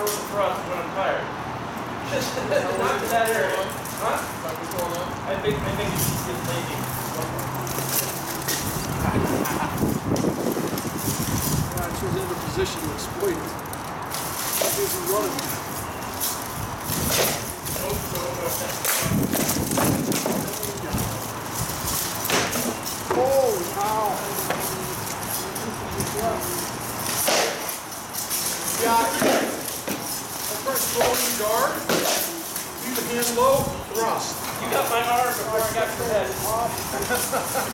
prefer the thrust when I'm tired. Not to that area. Huh? I think it's just lazy. She was in the position to exploit it. She isn't running. Holy cow! Yeah, first rolling guard, keep the hand low, thrust. You got my arm before I got your head.